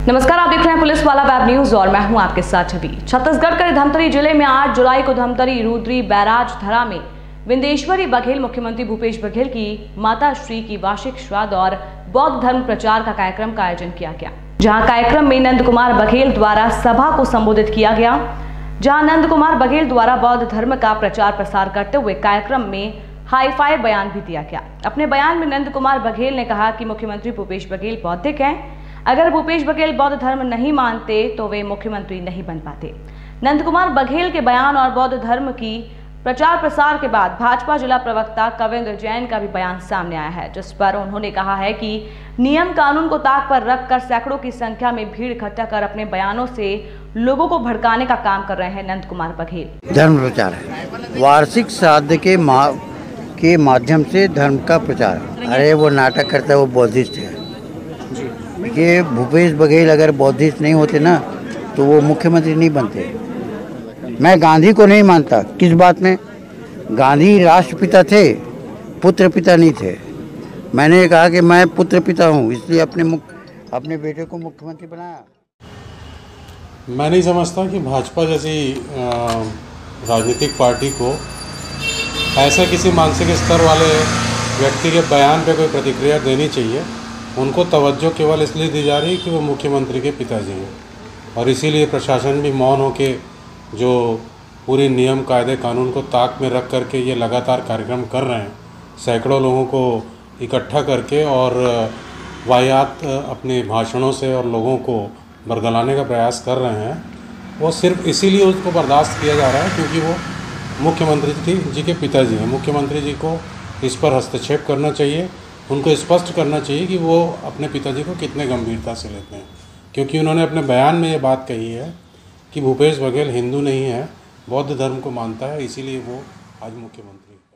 नमस्कार, आप देख रहे हैं पुलिस वाला वेब न्यूज और मैं हूं आपके साथ छवि। छत्तीसगढ़ के धमतरी जिले में 8 जुलाई को धमतरी रुद्री बैराज धरा में विंदेश्वरी बघेल मुख्यमंत्री भूपेश बघेल की माता श्री की वार्षिक श्राद्ध और बौद्ध धर्म प्रचार का कार्यक्रम का आयोजन किया गया, जहां कार्यक्रम में नंद कुमार बघेल द्वारा सभा को संबोधित किया गया। जहां नंद कुमार बघेल द्वारा बौद्ध धर्म का प्रचार प्रसार करते हुए कार्यक्रम में हाई फाइव बयान भी दिया गया। अपने बयान में नंद कुमार बघेल ने कहा कि मुख्यमंत्री भूपेश बघेल बौद्धिक हैं। अगर भूपेश बघेल बौद्ध धर्म नहीं मानते तो वे मुख्यमंत्री नहीं बन पाते। नंद कुमार बघेल के बयान और बौद्ध धर्म की प्रचार प्रसार के बाद भाजपा जिला प्रवक्ता कविंद्र जैन का भी बयान सामने आया है, जिस पर उन्होंने कहा है कि नियम कानून को ताक पर रखकर सैकड़ों की संख्या में भीड़ इकट्ठा कर अपने बयानों से लोगों को भड़काने का काम कर रहे हैं नंद कुमार बघेल। धर्म प्रचार है, वार्षिक श्राद्ध के माध्यम से धर्म का प्रचार। अरे वो नाटक करता है, वो बौद्धिस्ट है। ये भूपेश बघेल अगर बौद्धिस्ट नहीं होते ना तो वो मुख्यमंत्री नहीं बनते। मैं गांधी को नहीं मानता। किस बात में? गांधी राष्ट्रपिता थे, पुत्र पिता नहीं थे। मैंने कहा कि मैं पुत्र पिता हूँ, इसलिए अपने बेटे को मुख्यमंत्री बनाया। मैं नहीं समझता कि भाजपा जैसी राजनीतिक पार्टी को ऐसा किसी मानसिक स्तर वाले व्यक्ति के बयान पे कोई प्रतिक्रिया देनी चाहिए। उनको तवज्जो केवल इसलिए दी जा रही है कि वो मुख्यमंत्री के पिताजी हैं, और इसीलिए प्रशासन भी मौन होके जो पूरी नियम कायदे कानून को ताक में रख करके ये लगातार कार्यक्रम कर रहे हैं, सैकड़ों लोगों को इकट्ठा करके और वाहियात अपने भाषणों से और लोगों को बरगलाने का प्रयास कर रहे हैं। वो सिर्फ इसीलिए उसको बर्दाश्त किया जा रहा है क्योंकि वो मुख्यमंत्री जी के पिताजी हैं। मुख्यमंत्री जी को इस पर हस्तक्षेप करना चाहिए, उनको स्पष्ट करना चाहिए कि वो अपने पिताजी को कितने गंभीरता से लेते हैं, क्योंकि उन्होंने अपने बयान में ये बात कही है कि भूपेश बघेल हिंदू नहीं है, बौद्ध धर्म को मानता है, इसीलिए वो आज मुख्यमंत्री